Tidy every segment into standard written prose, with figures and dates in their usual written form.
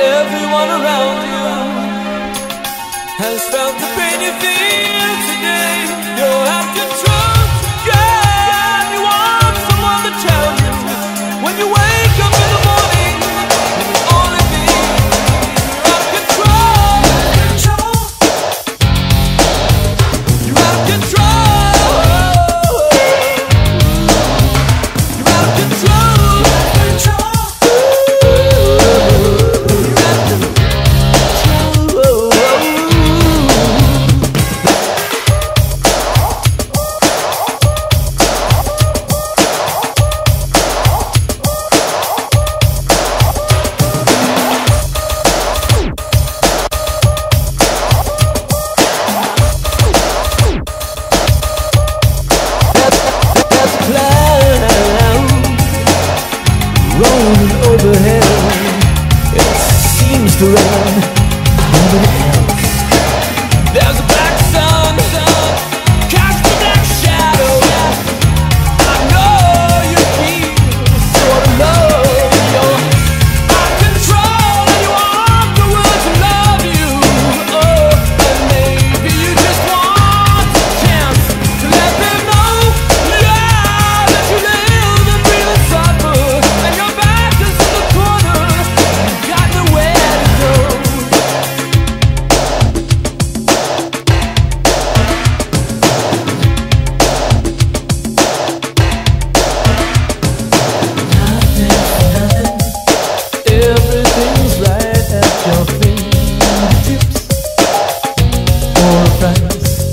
everyone around you has felt the pain you feel today. You'll have control, yeah. You want someone to tell you when you wake up in the morning, you only be out of control. You're out of control. You're out of control. Rolling overhead, it seems to run nobody else. There's a black sun, cast a black shadow. I know you feel sort of low. You're out of control and you want the world to love you. Oh, and maybe you just want a chance to let them know, yeah, that you live and breathe and suffer. And your back is to the corner, you've got nowhere to go. Everything's right at your fingertips. For a price,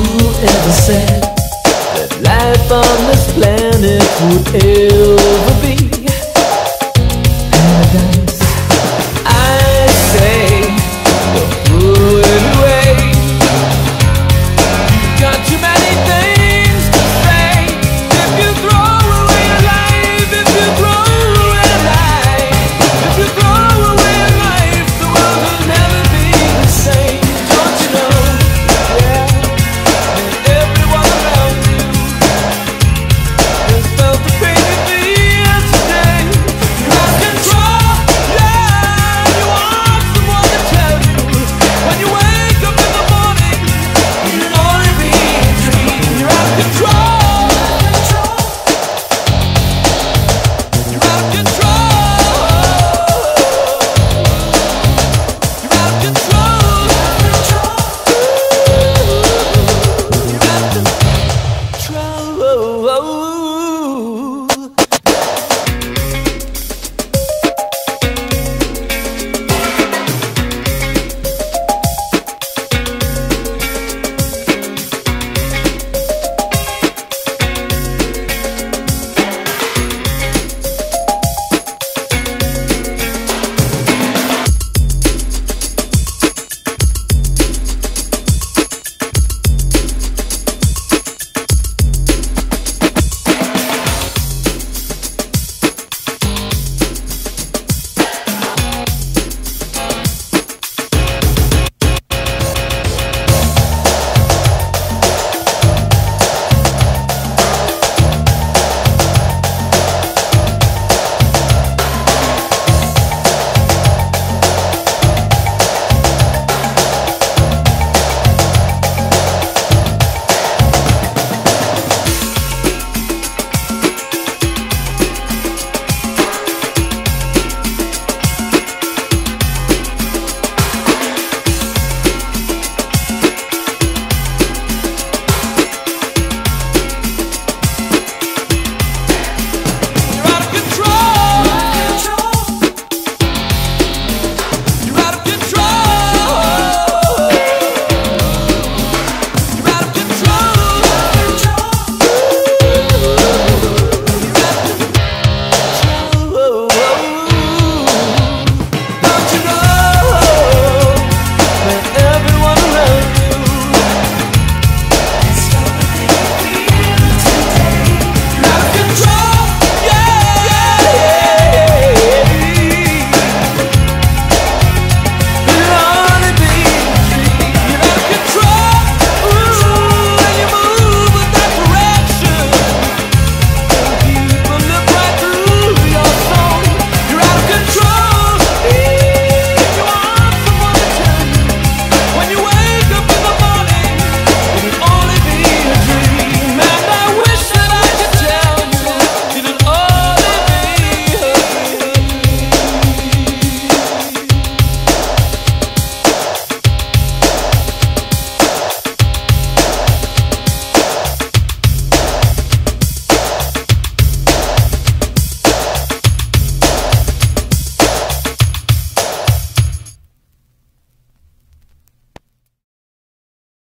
whoever said that life on this planet would ever be